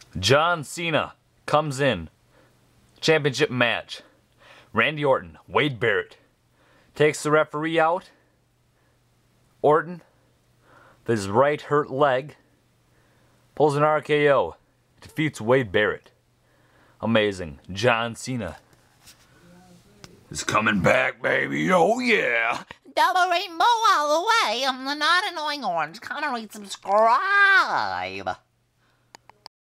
John Cena comes in. Championship match. Randy Orton, Wade Barrett. Takes the referee out. Orton, with his right hurt leg, pulls an RKO. Defeats Wade Barrett. Amazing. John Cena is coming back, baby. Oh, yeah. Double rainbow all the way. I'm the not annoying orange. Connery, subscribe.